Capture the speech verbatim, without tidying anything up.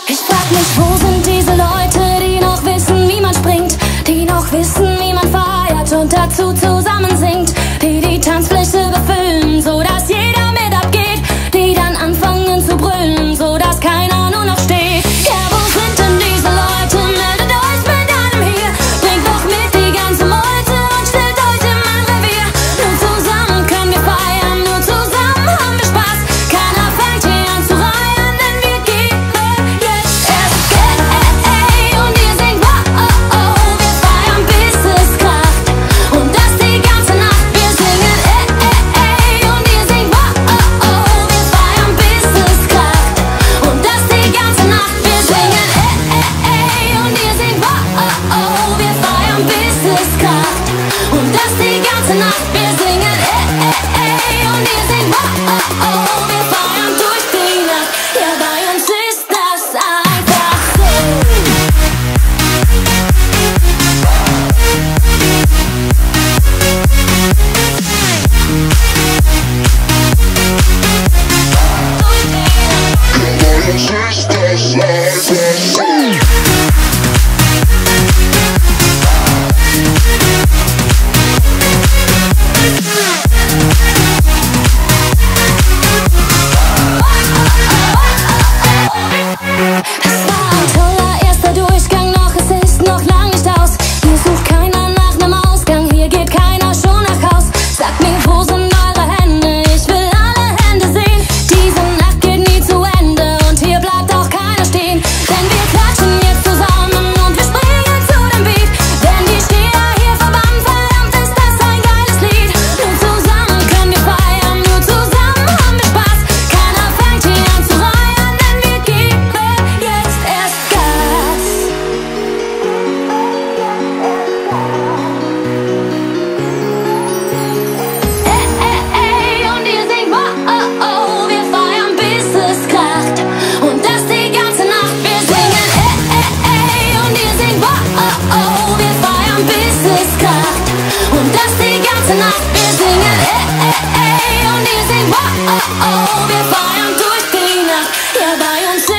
Ich frag mich, wo sind diese Leute, die noch wissen, wie man springt, die noch wissen, wie man feiert und dazu zusammen singt, die die Tanzfläche befüllen, so dass jeder mit abgeht, die dann anfangen zu brüllen, so dass keiner nur noch steht. Ja, wo sind denn diese Leute? Meldet euch mit einem hier, bringt doch mit die ganze Meute und stellt euch in mein Revier. Nur zusammen können wir feiern, nur zusammen haben wir Spaß. Keiner fängt hier an zu reihen, denn wir geben jetzt erst Gas. Und ihr singt wow, oh, oh, wir feiern bis es kracht. Und das die ganze Nacht, wir singen ey, ey, ey. Und ihr singt wow, oh, oh, wir feiern bis es kracht. Und das die ganze Nacht, wir singen ey, ey, ey. Und ihr singt wow, oh, oh, wir feiern bis es kracht. Und das die ganze Nacht, wir singen ey, ey, ey. Und ihr singt wow, oh, oh, wir feiern durch die Nacht. Ja, bei uns ist das einfach so. Es war ein toller erster Durchgang, doch es ist noch lang nicht aus. Hier sucht keiner nach nem Ausgang, hier geht keiner schon nach Haus. Sagt mir, wo sind eure Hände? Ich will alle Hände sehen. Diese Nacht geht nie zu Ende und hier bleibt auch keiner stehen. Denn wir klatschen jetzt zusammen und wir springen zu dem Beat. Denn die Steher hier verbannt, verdammt ist das ein geiles Lied. Nur zusammen können wir feiern, nur zusammen haben wir Spaß. Keiner fängt hier an zu reihen, denn wir geben jetzt erst Gas. Ey, ey, ey, und ihr singt wow, oh, oh, wir feiern bis es kracht. Und das die ganze Nacht, wir singen ey, ey, ey. Und ihr singt wow, oh, oh, wir feiern bis es kracht. Und das die ganze Nacht, wir singen ey, ey, ey. Und ihr singt wow, oh, oh, wir feiern durch die Nacht. Ja, bei uns